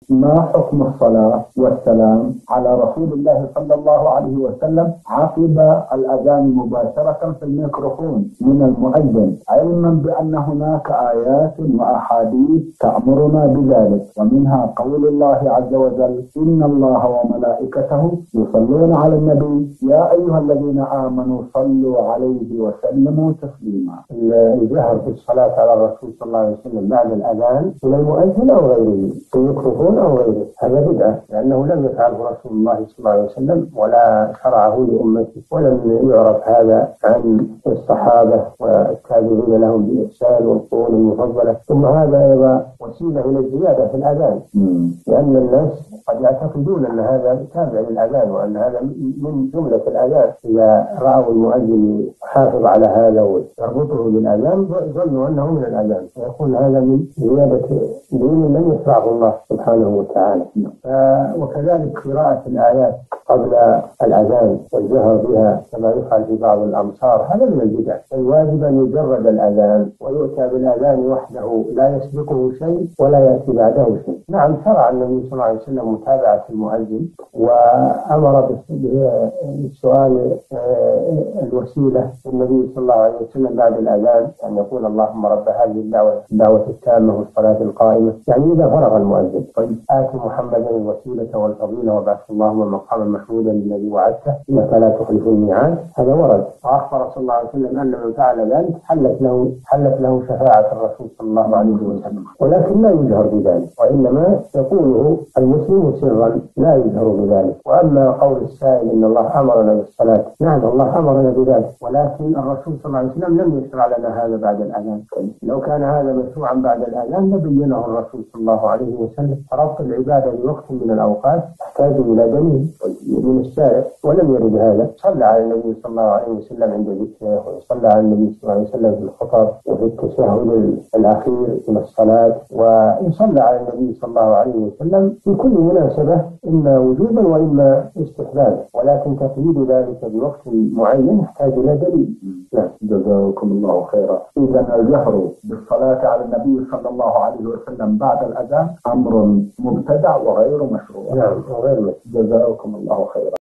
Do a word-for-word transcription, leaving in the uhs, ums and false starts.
ما حكم الصلاة والسلام على رسول الله صلى الله عليه وسلم عقب الأذان مباشرة في الميكروفون من المؤذن، علما بأن هناك آيات وأحاديث تأمرنا بذلك، ومنها قول الله عز وجل: إن الله وملائكته يصلون على النبي يا أيها الذين آمنوا صلوا عليه وسلموا تسليما. الجهر في الصلاة على الرسول صلى الله عليه وسلم بعد الأذان من المؤذن أو غيره في الميكروفون أو غيره هذا بدعة، لأنه لم يفعله رسول الله صلى الله عليه وسلم ولا شرعه لأمته، ولم يعرف هذا عن الصحابة والتابعين لهم بإحسان والقرون المفضلة. ثم هذا أيضا وسيلة إلى الزيادة في الأذان، لأن الناس قد يعتقدون أن هذا تابع للأذان وأن هذا من جملة الأذان. إذا رأوا المؤذن حافظ على هذا ويربطه بالأذان ظنوا أنه من الأذان، فيكون هذا من زيادة دين لم يشرعه الله سبحانه وتعالى. وكذلك قراءة الآيات قبل الأذان والجهر بها كما يفعل في بعض الأمصار هذا من البدع. الواجب أن يجرد الأذان ويؤتى بالأذان وحده لا يسبقه شيء ولا يأتي بعده شيء. نعم، شرع النبي صلى الله عليه وسلم متابعة المؤذن وأمر بالسؤال الوسيلة النبي صلى الله عليه وسلم بعد الأذان أن يقول: اللهم رب هذه الدعوة الدعوة التامة والصلاة القائمة، يعني إذا فرغ المؤذن. طيب آت محمدا الوسيلة والفضيلة وبعث اللهم مقاما محمودا الذي وعدته إنك لا تخلف الميعاد. هذا ورد، وأخبر صلى الله عليه وسلم أن من فعل ذلك حلت له حلت له شفاعة الرسول صلى الله عليه وسلم، ولكن لا يجهر بذلك، وإنما يقوله المسلم سرا لا يجهر بذلك. وأما قول السائل إن الله أمرنا بالصلاة، نعم الله أمرنا بذلك، ولكن الرسول صلى الله عليه وسلم لم يشرع لنا هذا بعد الأذان. لو كان هذا مشروعا بعد الأذان لبينه الرسول صلى الله عليه وسلم. ربط العبادة بوقت من الأوقات يحتاج إلى دليل من الشارع، ولم يرد هذا. صلى على النبي صلى الله عليه وسلم عند ذكره، وصلى على النبي صلى الله عليه وسلم في الخطب وفي التشهد الأخير من الصلاة، ويصلى على النبي صلى الله عليه وسلم في كل مناسبة، إما وجوبا وإما استحبابا، ولكن تقييد ذلك بوقت معين يحتاج إلى دليل. نعم، جزاكم الله خيرا. إذا الجهر بالصلاة على النبي صلى الله عليه وسلم بعد الأذان أمر مبتدع وغير مشروع. نعم، وغير مشروع. جزاكم الله خيرا.